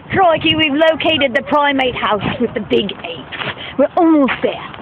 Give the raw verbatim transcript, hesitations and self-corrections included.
Crikey, we've located the primate house with the big apes. We're almost there.